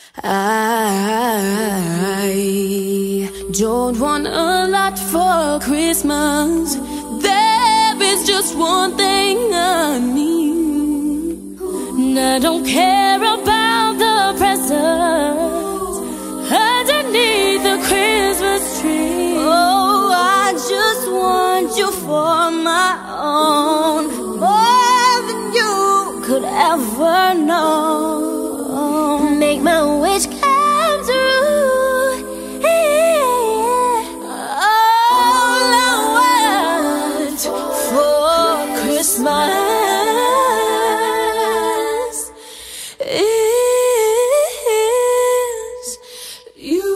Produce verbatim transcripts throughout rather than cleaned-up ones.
I don't want a lot for Christmas. There is just one thing I need, and I don't care about the presents underneath the Christmas tree. Oh, I just want you for my own, more than you could ever know. Make my wish come true, yeah. All I want for Christmas is you.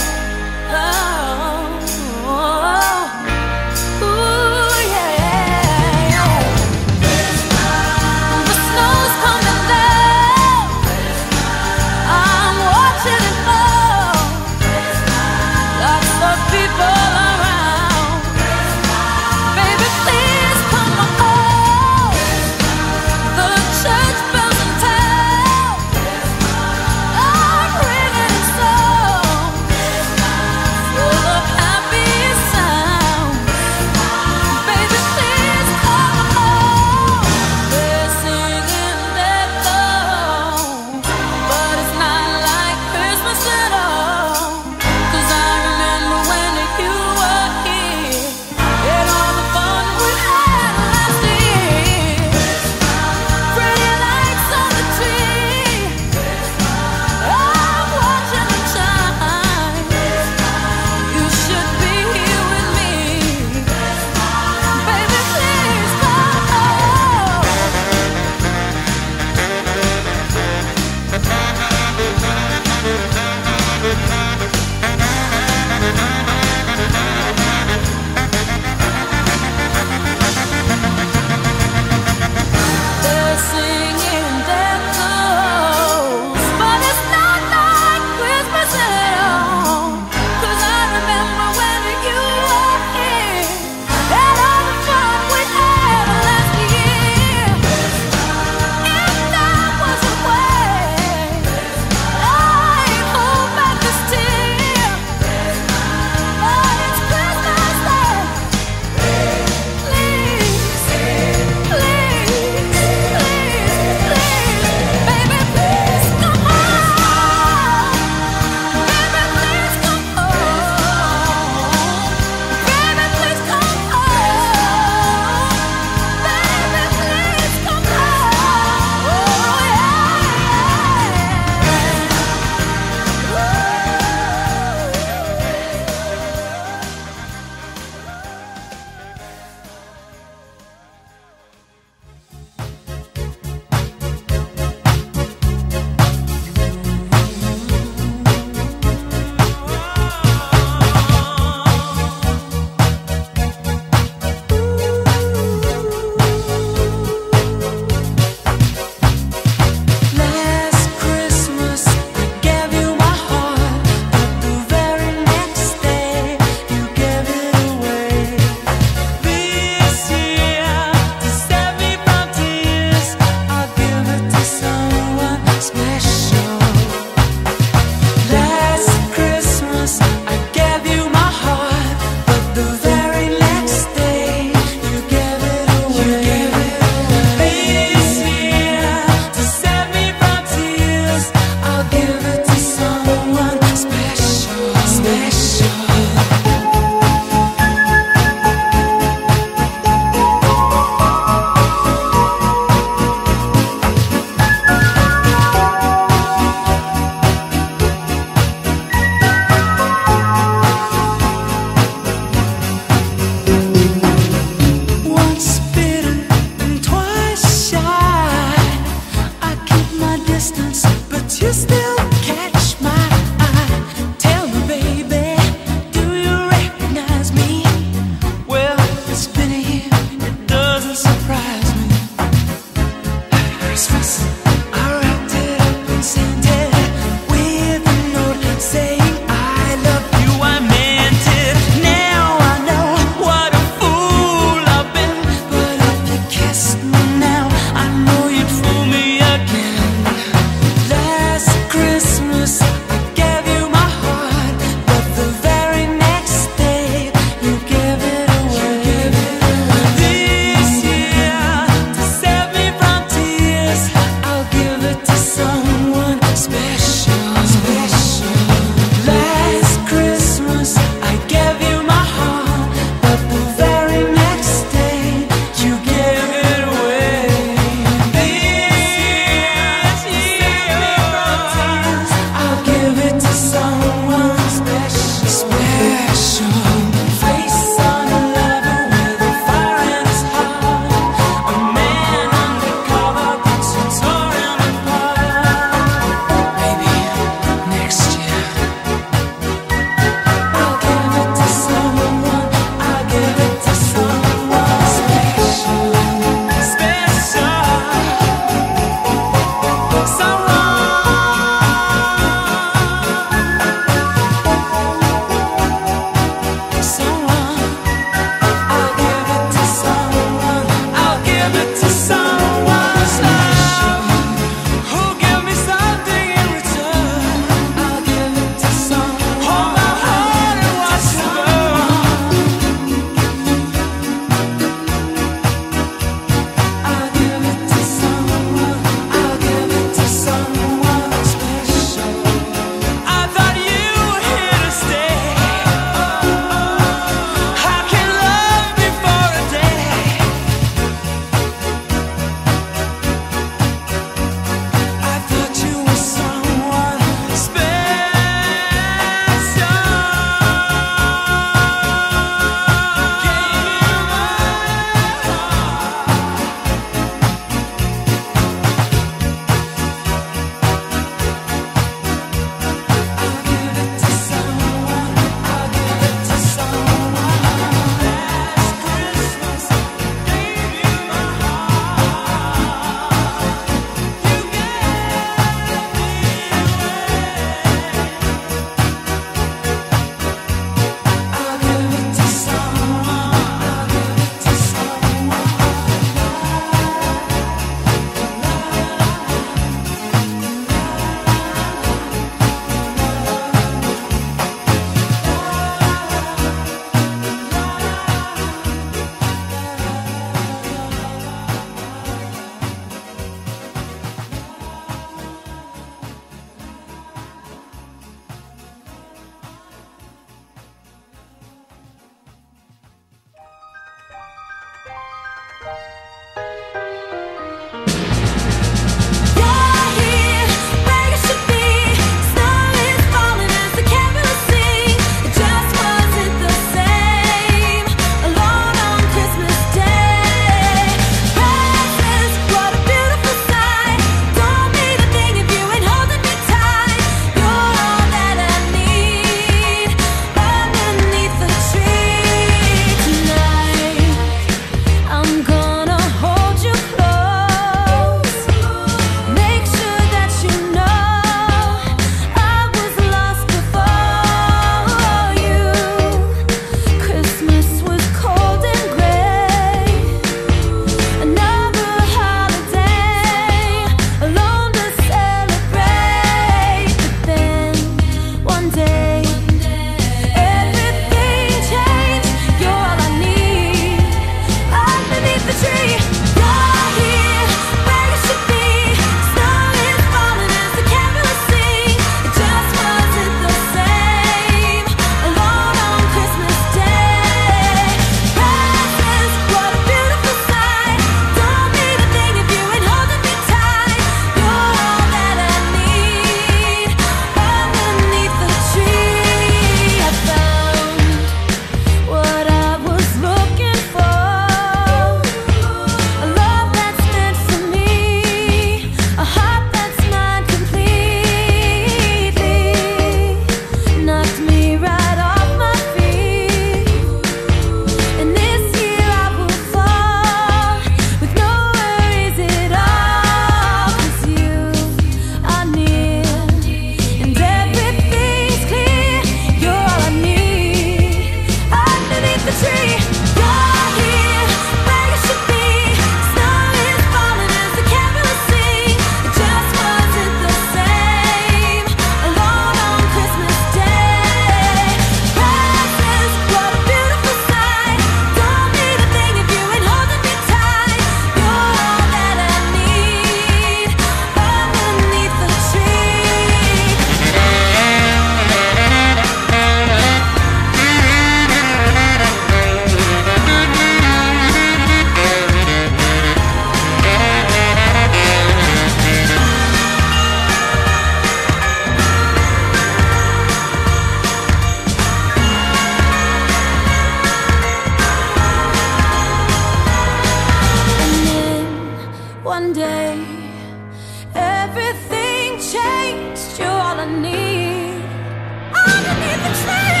one day everything changed. You're all I need underneath the tree.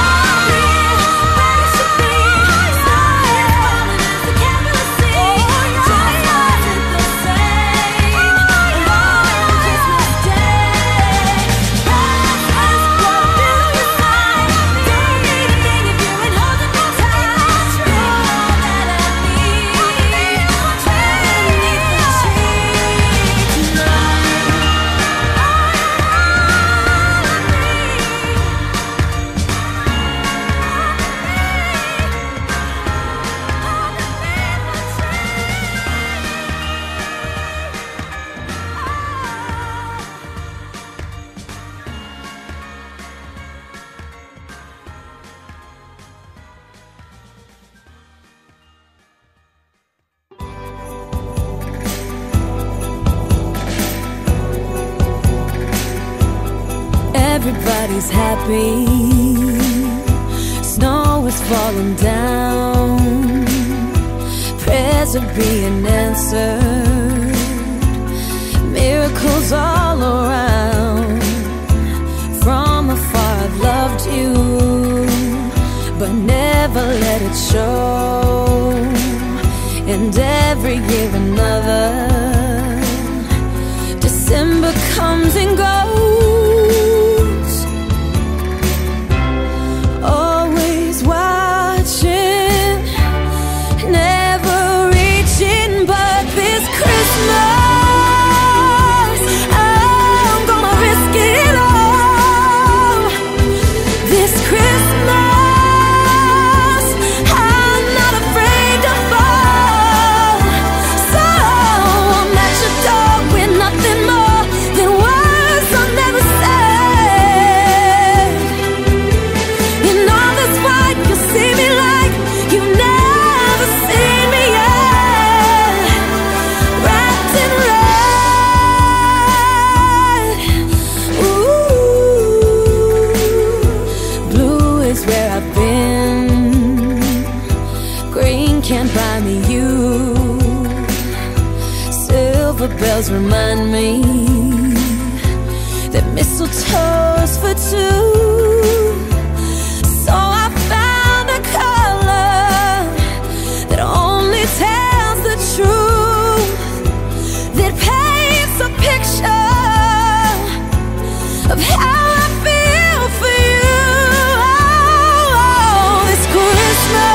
Everybody's happy, snow is falling down, prayers are being answered, miracles all around. From afar I've loved you, but never let it show. And every year another December comes and goes, can't buy me you. Silver bells remind me that mistletoe's for two. So I found a color that only tells the truth, that paints a picture of how I feel for you. Oh, this Christmas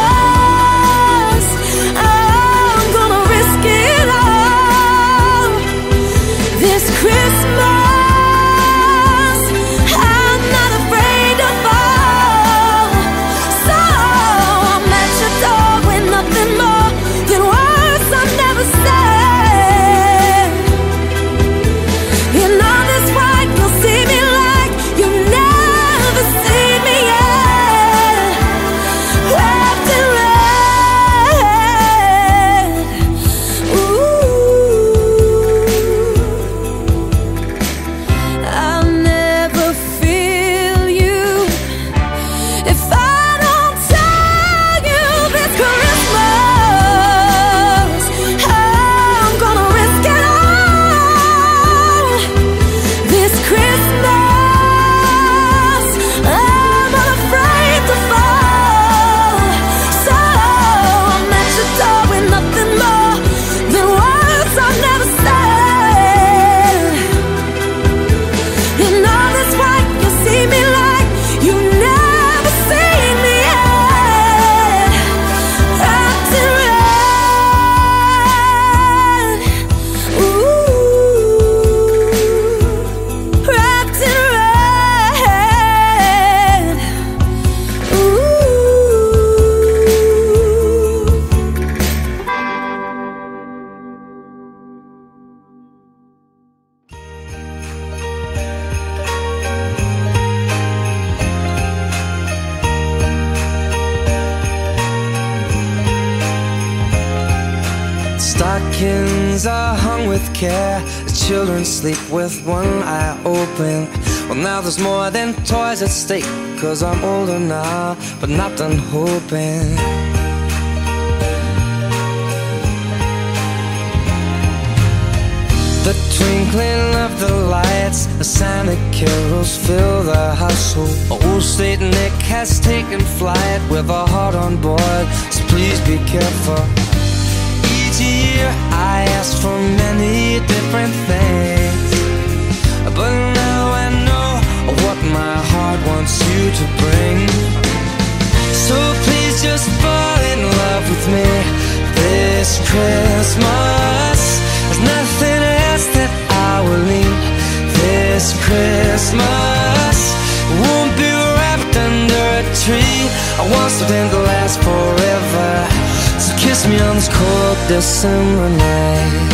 Stockings are hung with care, the children sleep with one eye open. Well, now there's more than toys at stake, 'cause I'm older now, but not done hoping. twinkling of the lights, the Santa carols fill the household. Old Saint Nick has taken flight with a heart on board, so please be careful. Each year I ask for many different things, but now I know what my heart wants you to bring. So please just fall in love with me this Christmas. There's nothing else that I will need this Christmas. Won't be wrapped under a tree. I want something to last forever, so kiss me on this cold December night.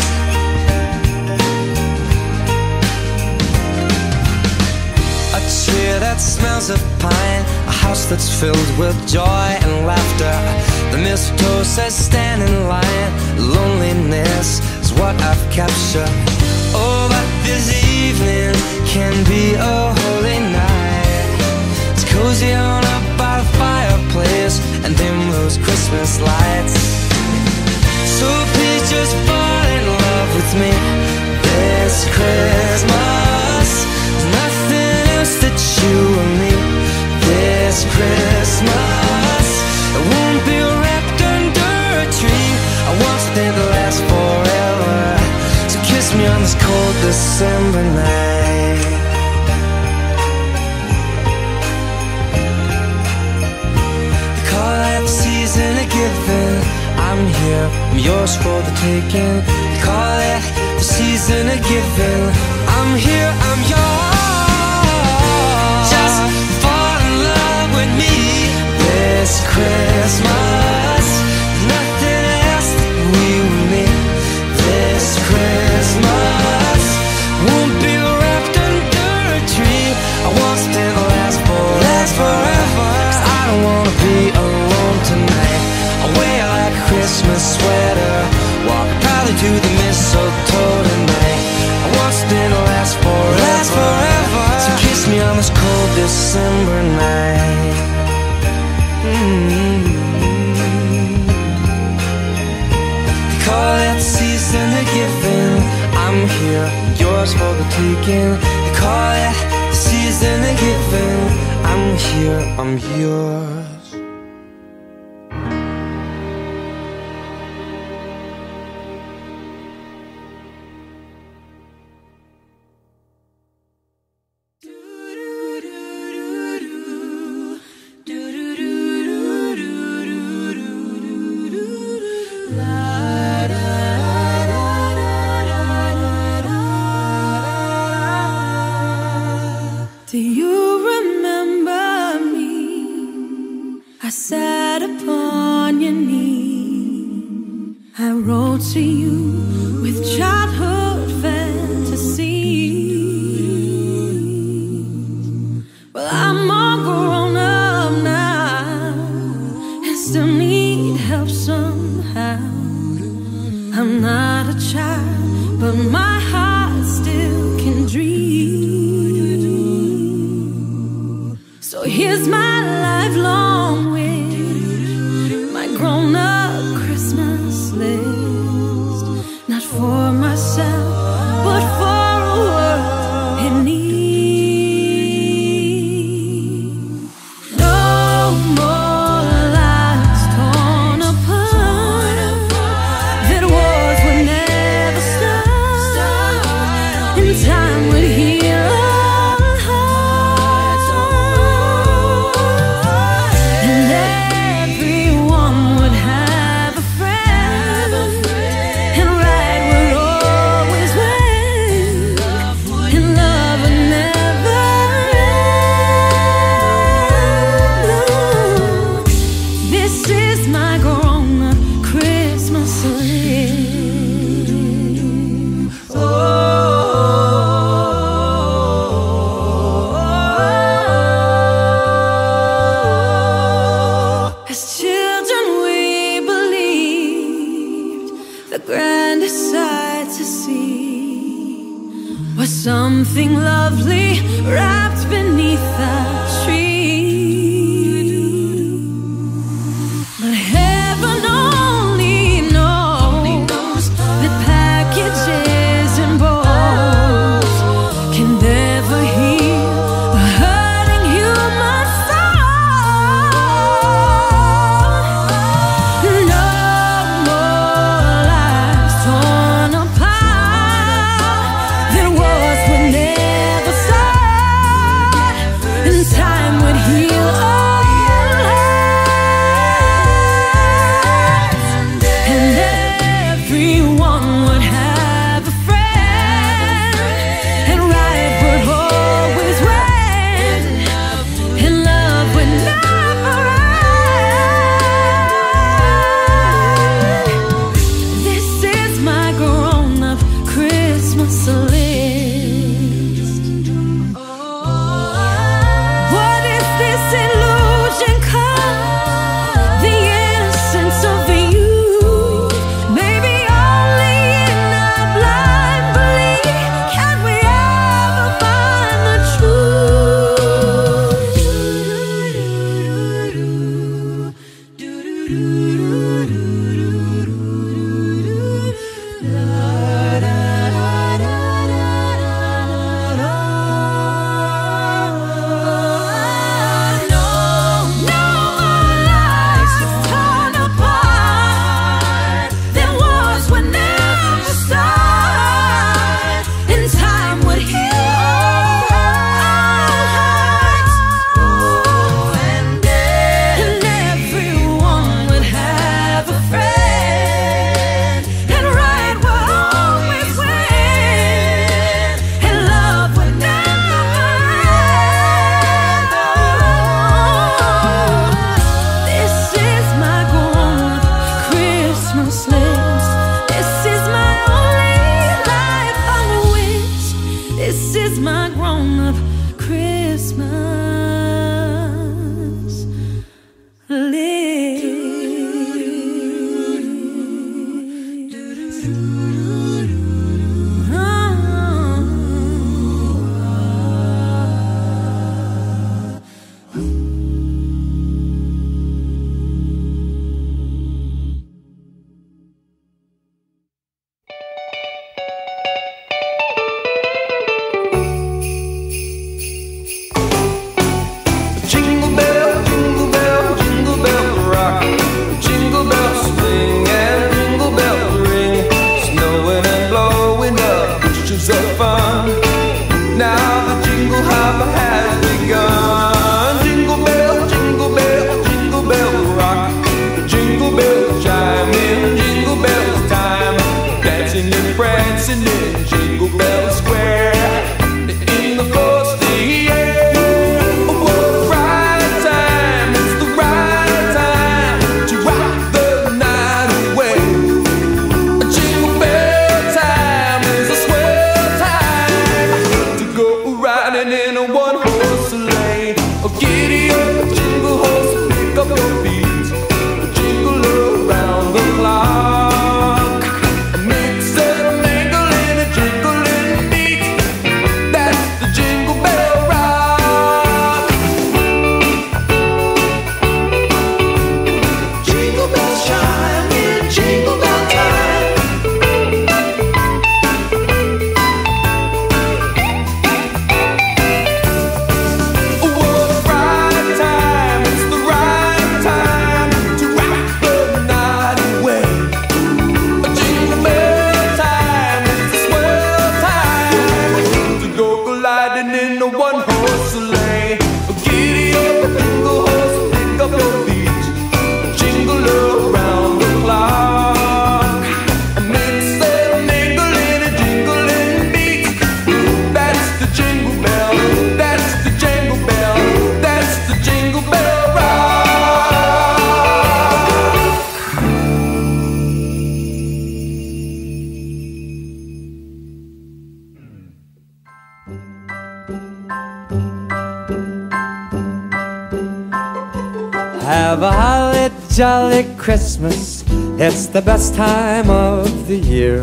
A tree that smells of pine, a house that's filled with joy and laughter. The mistletoe says stand in line. Loneliness is what I've captured. Oh, but this evening can be a holy night. It's cozy on up by the fireplace and dim those Christmas lights. So please just fall in love with me this Christmas. There's nothing else that you will need this Christmas. It won't be wrapped under a tree. I want something to last forever, so kiss me on this cold December night. They call it the season of giving. I'm here, I'm yours for the taking. They call it the season of giving. I'm here, I'm yours. Just fall in love with me this Christmas. Nothing else that we will need this Christmas. Won't be wrapped under a tree. I want something to last for last forever. Cause I don't wanna be alone tonight. I'll wear like a Christmas sweater, walk proudly to the mistletoe tonight. I want something to last forever, last forever. So kiss me on this cold December night. Mm-hmm. They call it the season of giving. I'm here, yours for the taking. They call it the season of giving. I'm here, I'm yours. Do you remember me? I sat upon your knee. I wrote to you with childhood fantasies. Well, I'm all grown up now and still need help somehow. I'm not a child, but my heart still can dream. So here's my lifelong wish, my grown-up Christmas list. Not for myself, but for a world in need. No more lives torn apart. That wars would never stop, and time would heal our hearts. And everyone would have a friend, and right would always win, and love would never end. This is my grown-up Christmas list. As children we believed the grandest sight to see was something lovely wrapped beneath the tree. But heaven only knows that packages and boys Have a holly jolly Christmas, it's the best time of the year.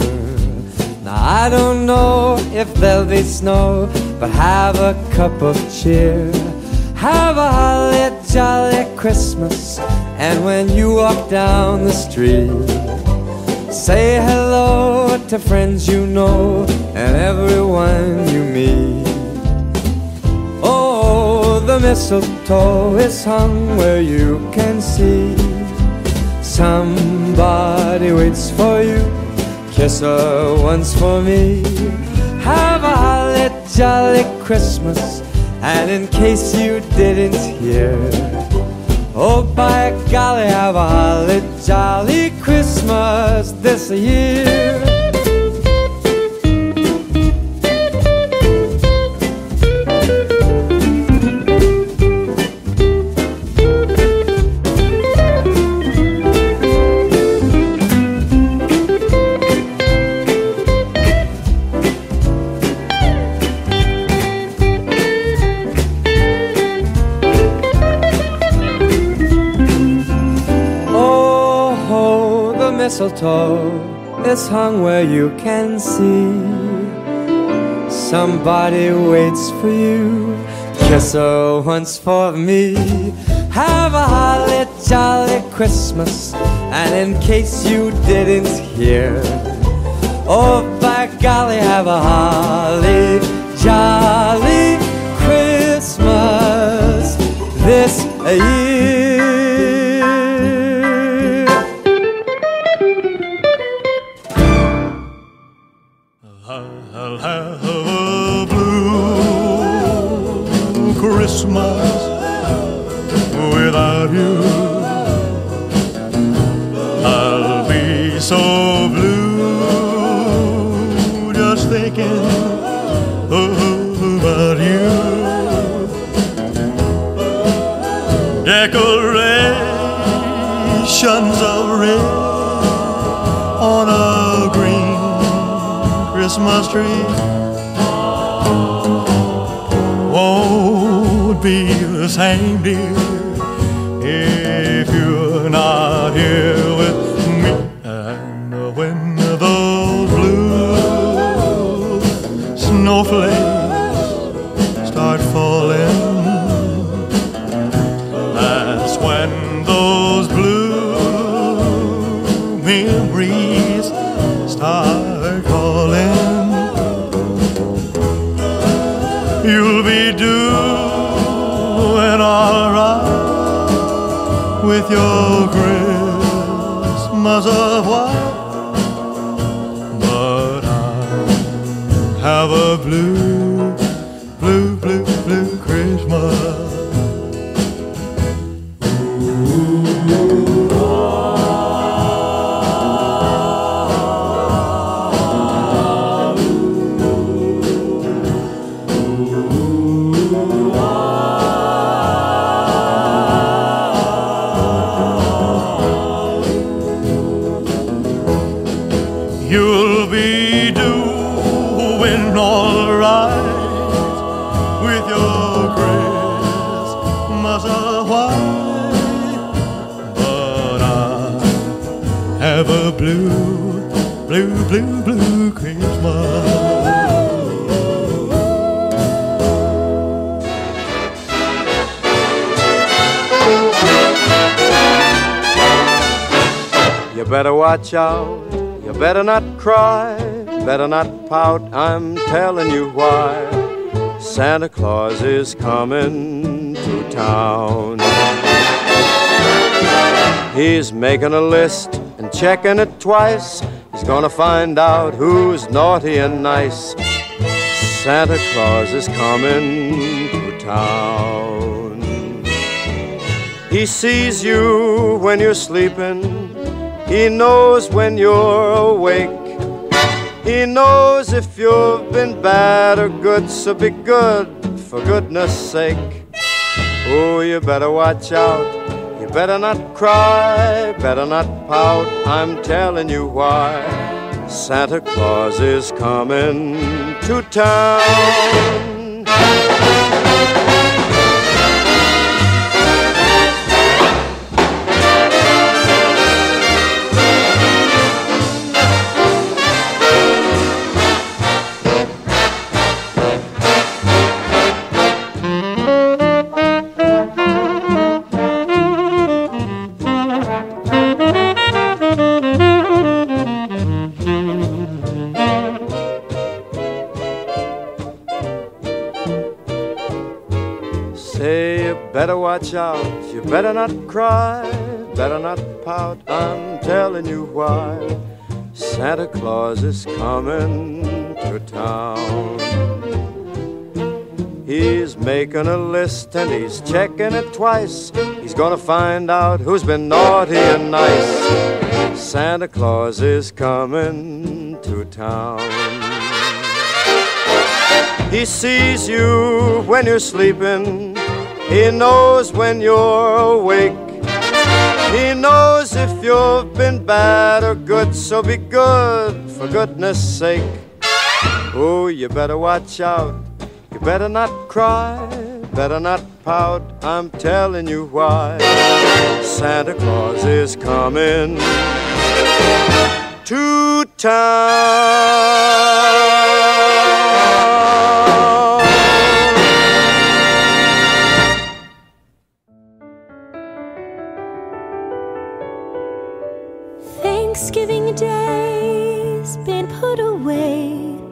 Now I don't know if there'll be snow, but have a cup of cheer. Have a holly jolly Christmas, and when you walk down the street, say hello to friends you know and everyone you meet. Oh, the mistletoe is hung where you can see. Somebody waits for you, kiss her once for me. Have a holly jolly Christmas, and in case you didn't hear, oh by golly, have a holly jolly Christmas this year. Mistletoe is hung where you can see. Somebody waits for you, kiss her once for me. Have a holly jolly Christmas, and in case you didn't hear, oh by golly, have a holly jolly Christmas this year. I'll have a blue Christmas without you. I'll be so blue just thinking about you. Decorations of red on a green Christmas tree won't be the same, dear, if you're not here with me. And when the snowflakes start falling, that's when those blue memories start calling. You'll be doing alright with your Christmas of white, but I have a blue, blue, blue, blue Christmas. You'll be doing all right with your Christmas of white, but I have a blue, blue, blue, blue Christmas. You better watch out. You better not cry, better not pout, I'm telling you why. Santa Claus is coming to town. He's making a list and checking it twice. He's gonna find out who's naughty and nice. Santa Claus is coming to town. He sees you when you're sleeping. He knows when you're awake. He knows if you've been bad or good, so be good, for goodness sake. Oh, you better watch out. You better not cry, better not pout, I'm telling you why. Santa Claus is coming to town. Say you better watch out, you better not cry, better not pout, I'm telling you why. Santa Claus is coming to town. He's making a list and he's checking it twice. He's gonna find out who's been naughty and nice. Santa Claus is coming to town. He sees you when you're sleeping. He knows when you're awake. He knows if you've been bad or good, so be good, for goodness sake. Oh, you better watch out. You better not cry, better not pout, I'm telling you why. Santa Claus is coming to town. Thanksgiving Day's been put away,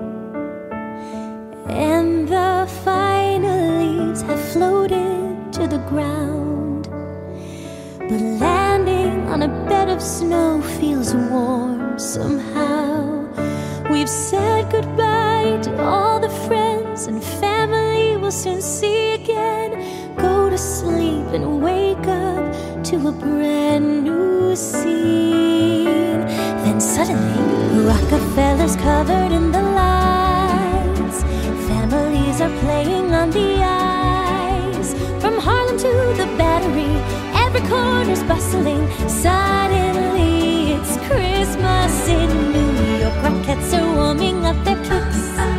and the final leaves have floated to the ground. But landing on a bed of snow feels warm somehow. We've said goodbye to all the friends and family we'll soon see again. Go to sleep and wake up to a brand new scene. Then suddenly, Rockefeller's covered in the lights. Families are playing on the ice. From Harlem to the Battery, every corner's bustling. Suddenly, it's Christmas in New York. Rockettes are warming up their kicks.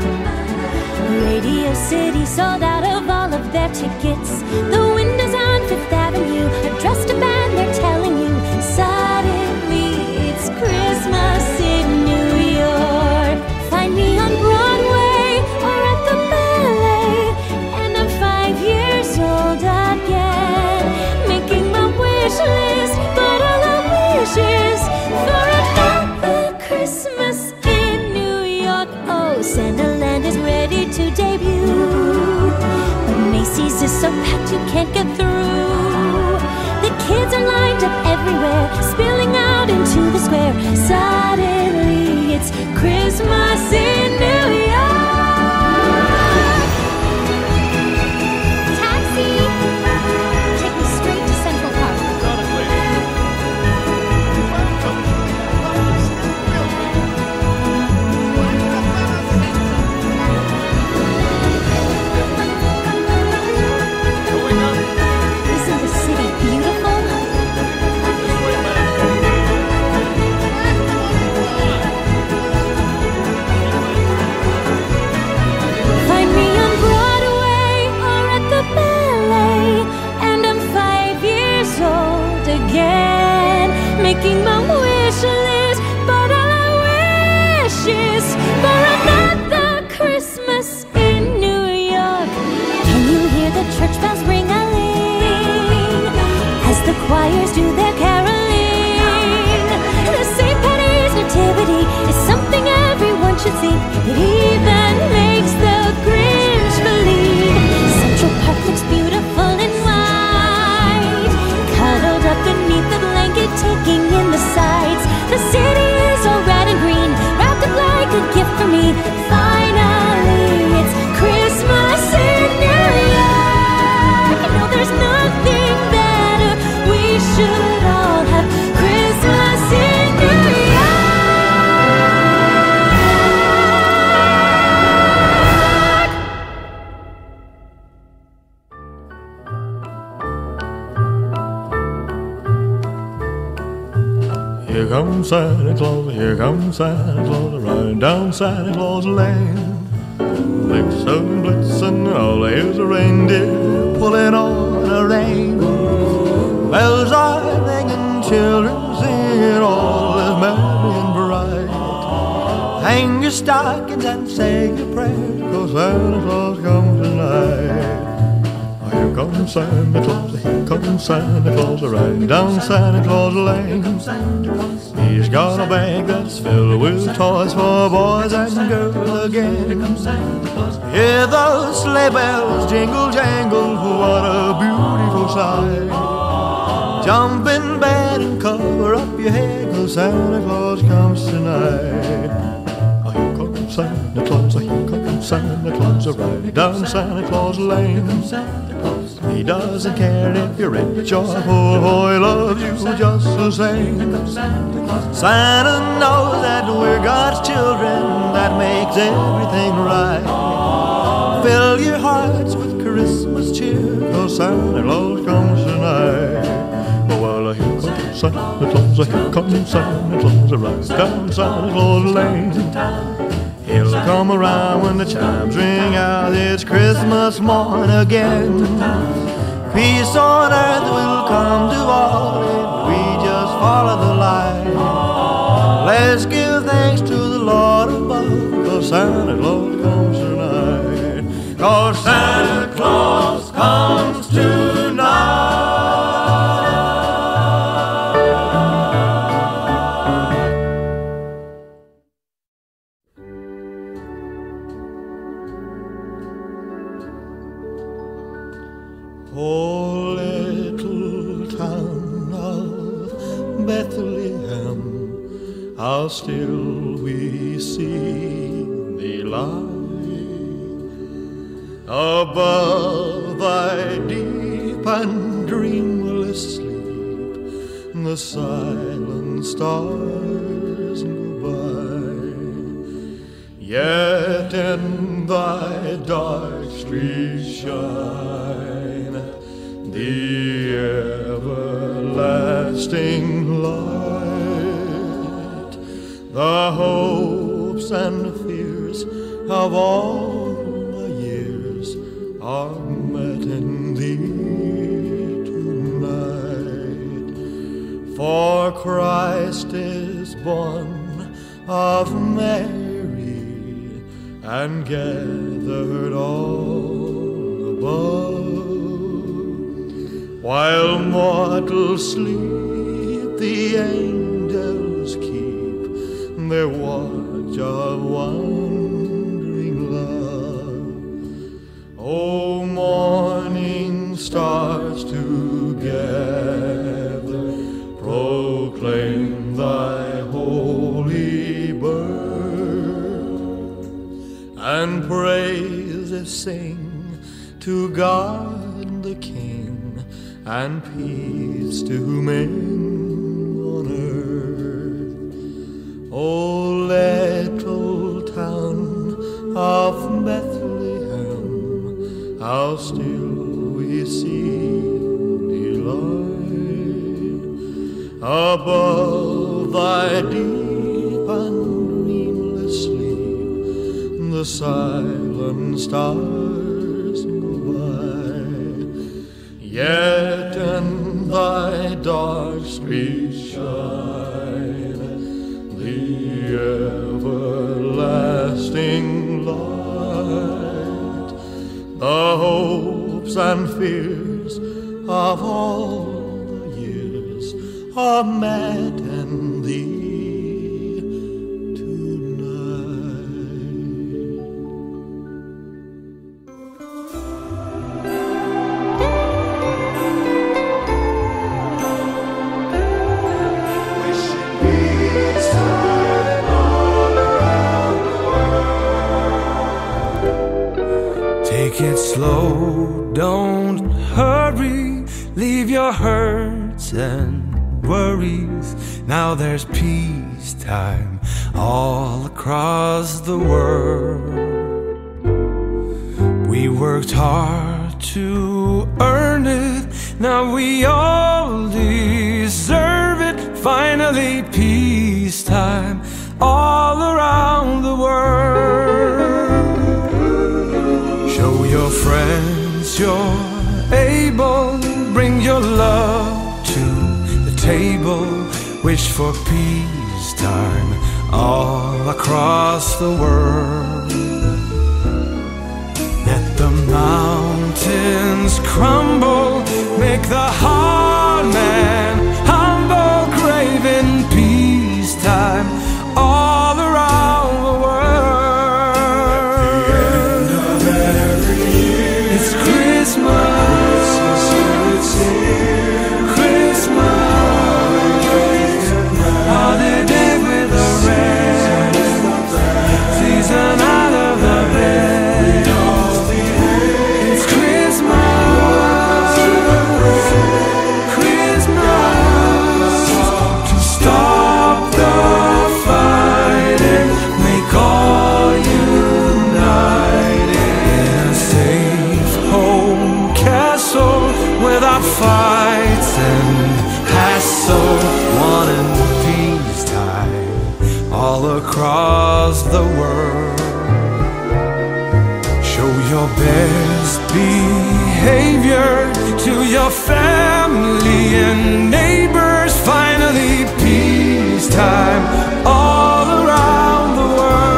Radio City sold out of all of their tickets. The windows on Fifth Avenue are dressed up and they're telling you, suddenly it's Christmas in New York. Find me on Broadway or at so packed you can't get through. The kids are lined up everywhere, spilling out into the square. Suddenly it's Christmas in New York. Taxi! Take me straight to Central Park. Got it, lady. Going up. Isn't the city beautiful? This way, man. Find me on Broadway or at the ballet, and I'm five years old again, making my wish list. But all I wish is for another Christmas in New York. Can you hear the church bells ring-a-ling as the choirs do their caroling? The Saint Patty's nativity is something everyone should see. It even makes the Grinch believe. Central Park looks beautiful in white, cuddled up beneath the blanket, taking in the sights. The city is all red and green, wrapped up like a gift for me. Finally, it's Christmas in New York. No, there's nothing better. We should all have Christmas in New York. Here comes Santa Claus, here comes Santa Claus, riding down Santa Claus Lane. Blitzen, blitzen, all here's a reindeer pulling on a rein. Bells are ringing, children singing, all is merry and bright. Hang your stockings and say your prayers, 'cause Santa Claus comes tonight. Here comes Santa Claus, here comes Santa Claus, riding down Santa Claus Lane. He's got a bag that's filled with toys for boys and girls again. Hear those sleigh bells jingle jangle, what a beautiful sight. Jump in bed and cover up your head, 'cause Santa Claus comes tonight. Here comes Santa Claus, here comes Santa Claus, riding down Santa Claus Lane. He doesn't care if you're rich or poor, oh, he loves you just the same. Santa knows that we're God's children, that makes everything right. Fill your hearts with Christmas cheer, 'cause Santa Claus comes tonight. Oh, well, here comes Santa Claus, here comes Santa Claus, right down Santa Claus Lane. He'll come around when the chimes ring out, it's Christmas morn again. Peace on earth will come to all if we just follow the line. Let's give thanks to the Lord above, 'cause Santa Claus comes tonight. 'Cause Santa Claus comes tonight. Oh, little town of Bethlehem, how still we see thee lie above thy deep and dreamless sleep. The silent stars go by, yet in thy dark streets shine the everlasting light. The hopes and fears of all the years are met in thee tonight. For Christ is born of Mary and gathered all above. While mortals sleep, the angels keep their watch of wondering love. O morning stars together proclaim thy holy birth, and praises sing to God the King, and peace to men on earth. O little town of Bethlehem, how still we see delight above thy deep and dreamless sleep. The silent stars go by, yet in thy dark streets shine the everlasting light. The hopes and fears of all the years are met in thee tonight. Wishing peace time all around the world. Take it slow, don't hurry, leave your hurts and worries. Now there's peacetime all across the world. We worked hard to earn it, now we all deserve it. Finally peacetime all around the world. Show your friends you're able, bring your love to the table. Wish for peacetime all across the world. Let the mountains crumble, make the hard man humble, craving peacetime all around the world. At the end of every year, it's Christmas. Christmas, holiday with a rest, season out of the bed. It's Christmas, Christmas, to stop the fighting, make all united in a safe home castle without fights and hassle. One in peacetime all across the world. Show your best behavior to your family and neighbors. Finally peacetime all around the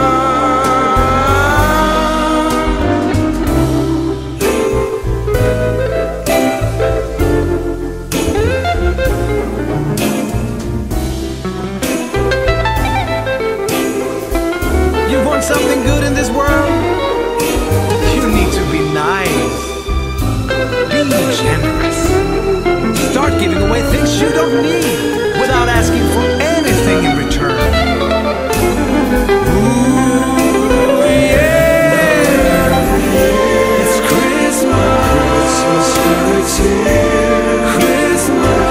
something good in this world, you need to be nice. Be generous. Start giving away things you don't need without asking for anything in return. Ooh, yeah. It's Christmas. Christmas. Christmas.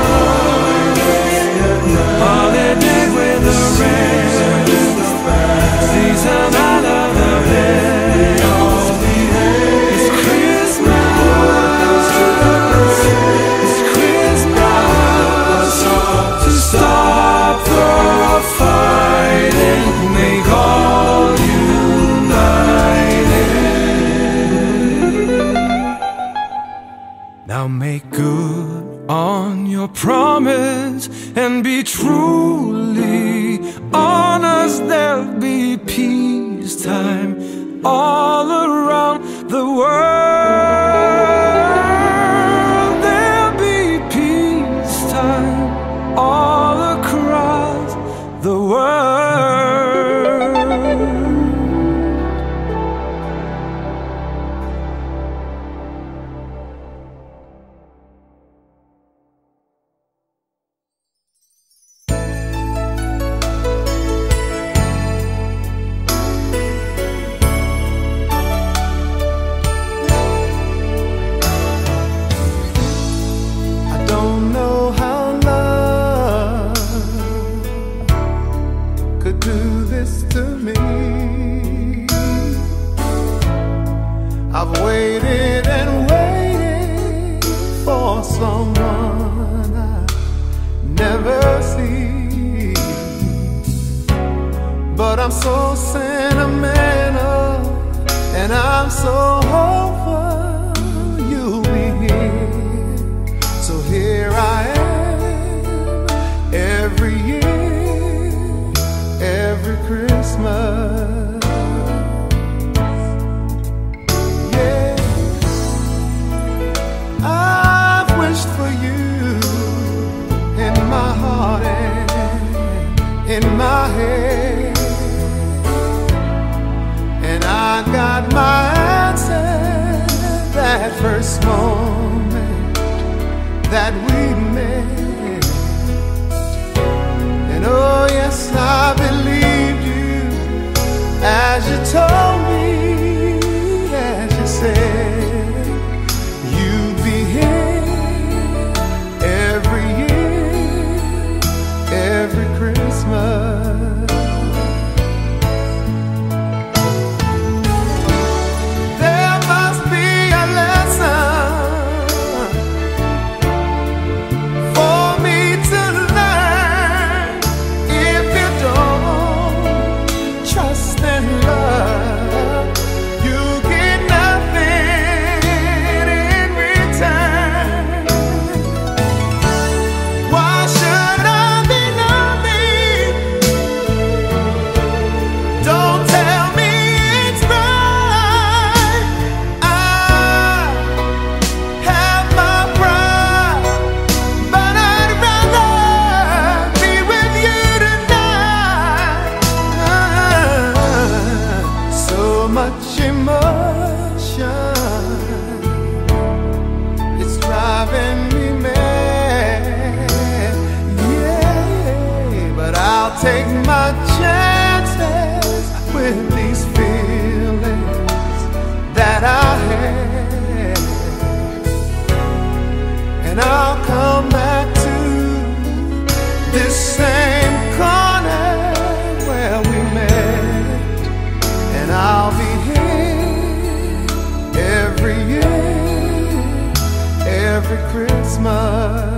Holiday with a rest. Season out of the bed. It's Christmas. It's Christmas, to stop the fighting, make all united. Now make good on your promise and be truly honest. There'll be peacetime all around the world. There'll be peacetime all across the world. Yeah, I've wished for you in my heart and in my head, and I got my answer that first moment that we met. And oh yes, I believed you as you told me, as you said you'd be here every year, every Christmas. There must be a lesson for me to learn. If you don't trust and love, you get nothing in return. Why should I be lonely? Don't tell me it's right. I have my pride, but I'd rather be with you tonight. So much emotion, it's driving me mad. Yeah, but I'll take my chances with these feelings that I have, and I'll come back to this same corner where we met, and I'll be here every year, every Christmas.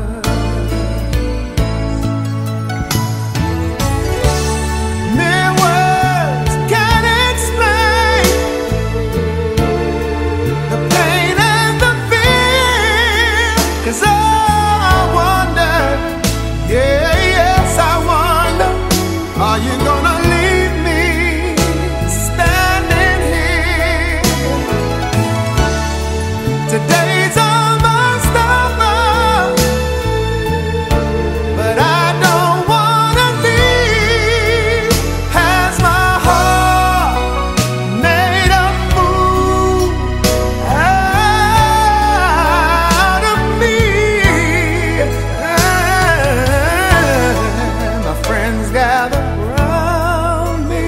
Mere words can't explain the pain and the fear. 'Cause oh, I wonder, yeah, yes, I wonder, are you gonna leave me standing here? Today's almost over, but I don't wanna leave. Has my heart made a fool out of me? My friends gather around me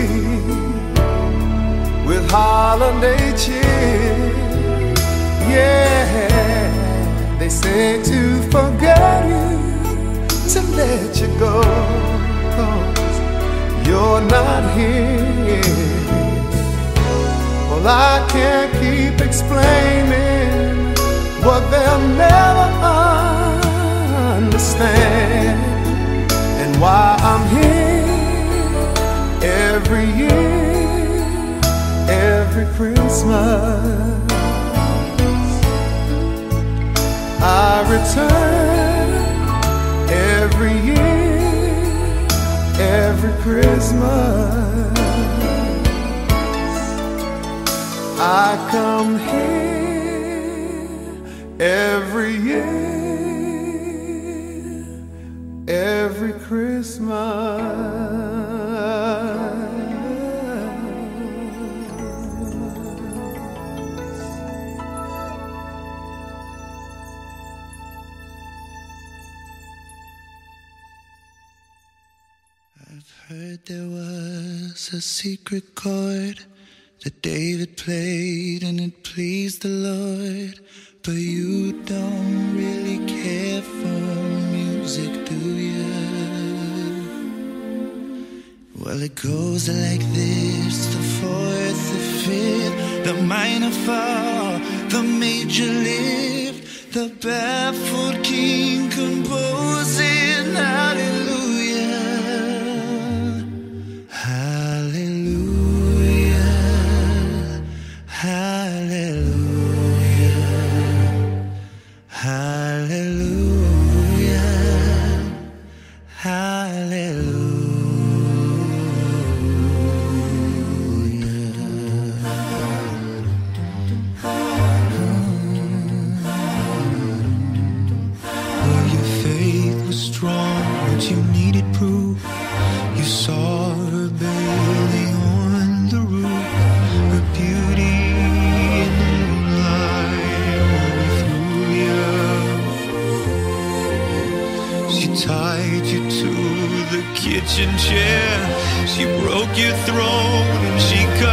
with holiday cheer. Yeah, they say to forget you, to let you go, 'cause you're not here. Well, I can't keep explaining what they'll never understand, and why I'm here every year, every Christmas. I return every year, every Christmas. I come here every year, every Christmas. I've heard there was a secret chord that David played and it pleased the Lord. But you don't really care for music, do you? Well, it goes like this: the fourth, the fifth, the minor fall, the major lift, the baffled king composing hallelujah, hallelujah, hallelujah, hallelujah, hallelujah.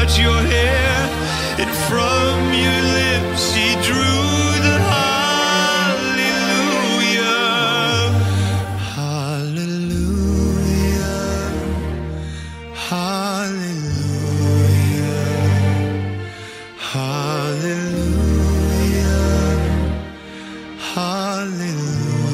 touch your hair, and from your lips he drew the hallelujah. Hallelujah, hallelujah, hallelujah, hallelujah.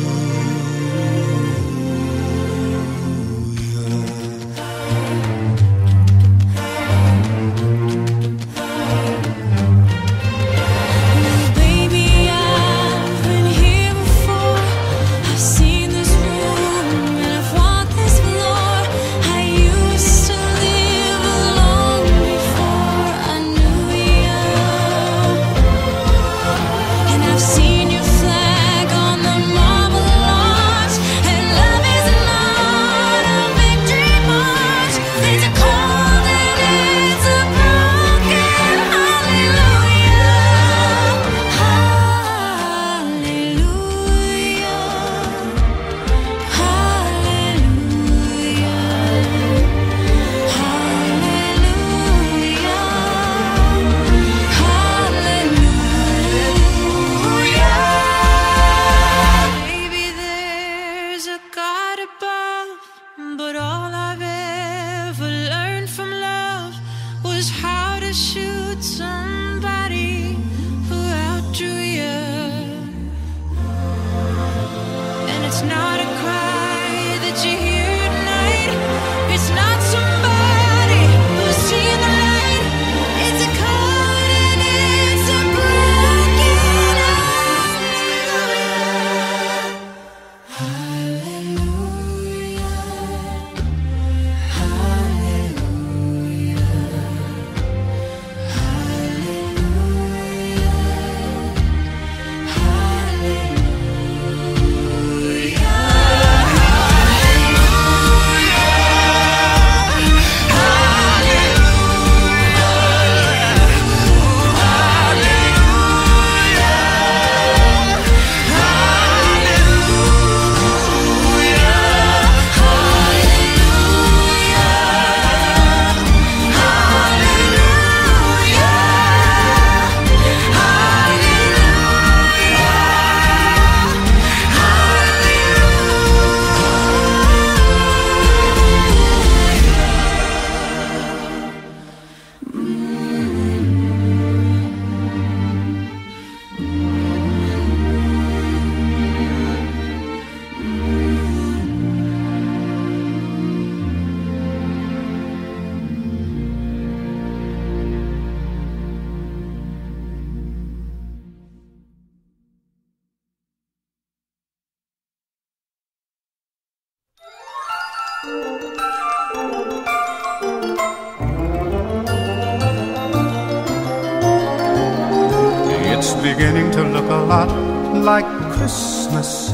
It's beginning to look a lot like Christmas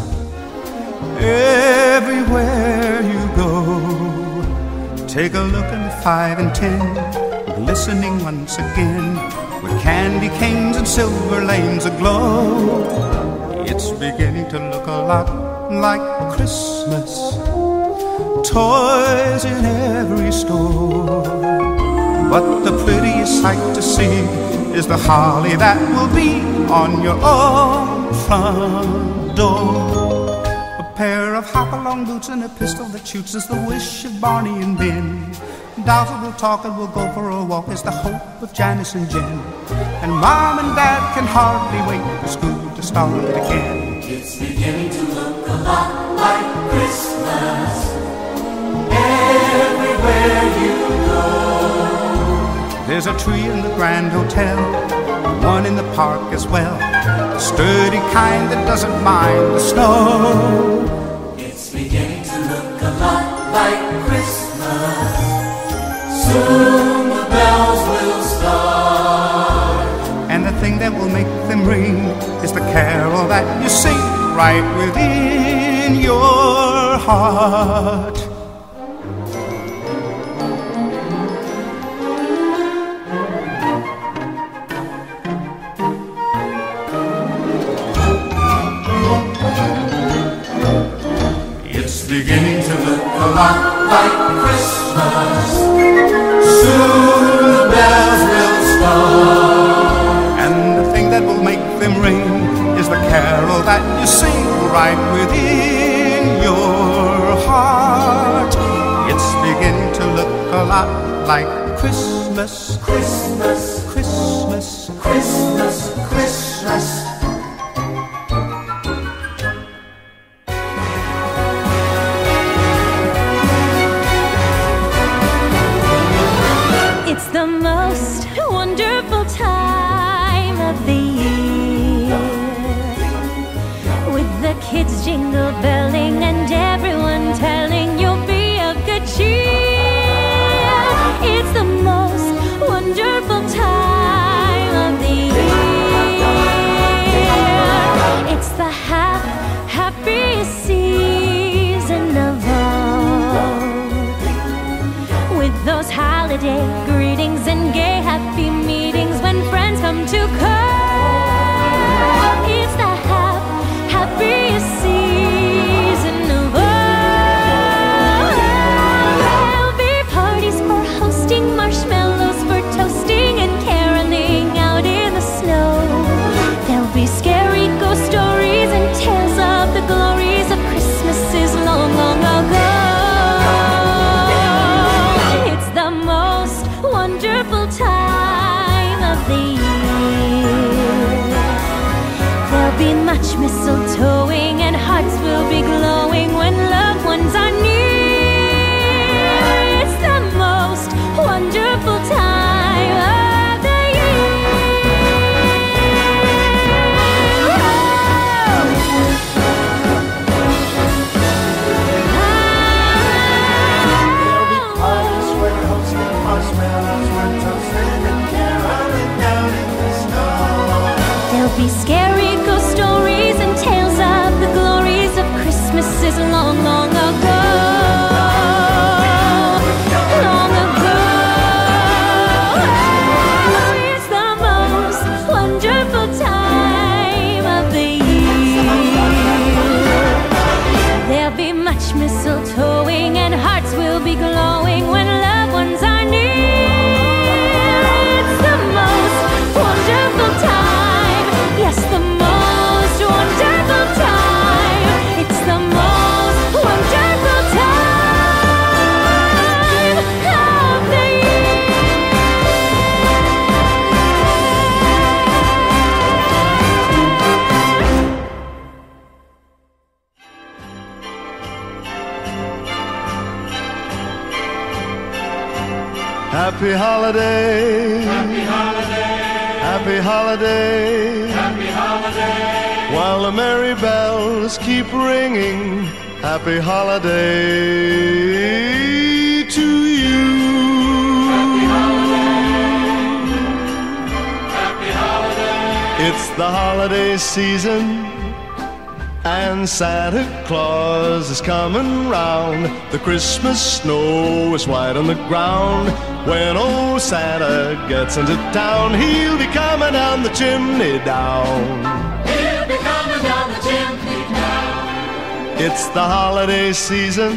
everywhere you go. Take a look at the five and ten, glistening once again, with candy canes and silver lanes aglow. It's beginning to look a lot like Christmas, toys in every store. But the prettiest sight to see is the holly that will be on your own front door. A pair of hop-along boots and a pistol that shoots is the wish of Barney and Ben. Dolls will talk and we'll go for a walk is the hope of Janice and Jen. And Mom and Dad can hardly wait for school to start again. It's beginning to look a lot like Christmas everywhere you go. There's a tree in the Grand Hotel, one in the park as well, the sturdy kind that doesn't mind the snow. It's beginning to look a lot like Christmas. Soon the bells will start, and the thing that will make them ring is the carol that you sing right within your heart. beginning to look a lot like Christmas. Soon the bells Christmas, Christmas, Christmas, Christmas. It's the most wonderful time of the year, with the kids jingle belling and everyone telling you'll be of good cheer. It's the most wonderful time of the year. It's the hap happiest season of all, with those holiday greetings and gay happy meetings when friends come to call. It's the hap happiest season of all. There'll be parties for hosting, marshmallows for toasting, and caroling out in the snow. There'll be scary ghost stories and tales of the glories of Christmases long, long ago. The most wonderful time of the year. There'll be much mistletoeing and hearts will be glowing when loved ones are near. It's the most wonderful time of the There'll be scary ghost stories and tales of the glories of Christmases long, long ago. Long ago. It's the most wonderful time of the year. There'll be much mistletoeing and hearts will be glowing when loved ones are near. It's the most wonderful time. Yes, the most wonderful time. It's the most wonderful time of the Happy holiday, Happy holiday, happy holiday, happy holiday. while the merry bells keep ringing. Happy holiday to you. Happy holiday, happy holiday. It's the holiday season, and Santa Claus is coming round. The Christmas snow is white on the ground. When old Santa gets into town, he'll be coming down the chimney down. He'll be coming down the chimney down. It's the holiday season,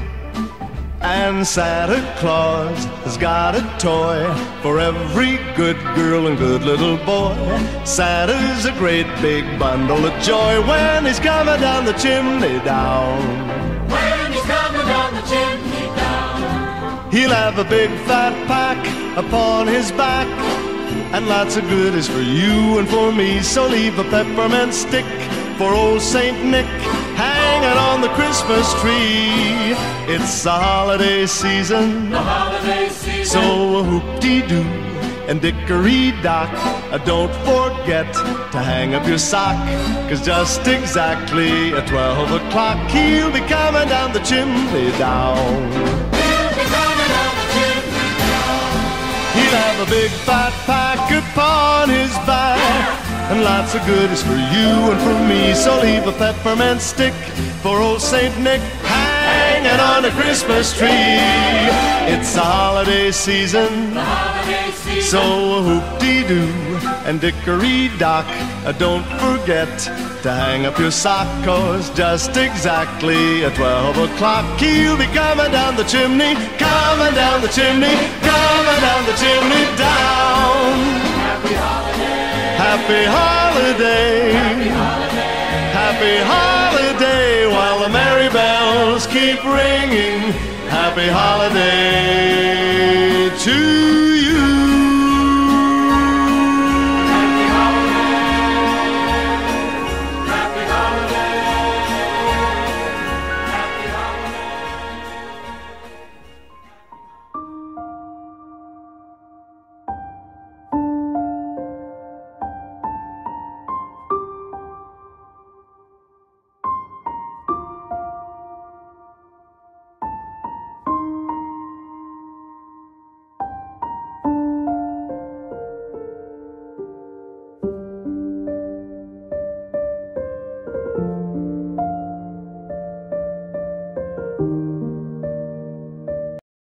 and Santa Claus has got a toy for every good girl and good little boy. Santa's a great big bundle of joy when he's coming down the chimney down. When he's coming down the chimney down, He'll have a big fat pack upon his back, and lots of goodies for you and for me. So leave a peppermint stick for old Saint Nick hanging on the Christmas tree. It's the holiday season, the holiday season. so a hoop-dee-doo and dickory-dock, uh, don't forget to hang up your sock, 'cause just exactly at twelve o'clock he'll be coming down the chimney down. He'll be coming down the chimney down. He'll have a big fat pack upon his back, and lots of goodies for you and for me. So leave a peppermint stick for old Saint Nick hanging on the Christmas tree. It's the holiday season, The holiday season. so a hoop-dee-doo and dickory-dock, uh, don't forget to hang up your sock, 'cause just exactly at twelve o'clock he'll be coming down the chimney, coming down the chimney, coming down the chimney down. Happy holiday, Happy holiday, happy holiday. happy holiday, while the merry bells keep ringing. Happy holiday to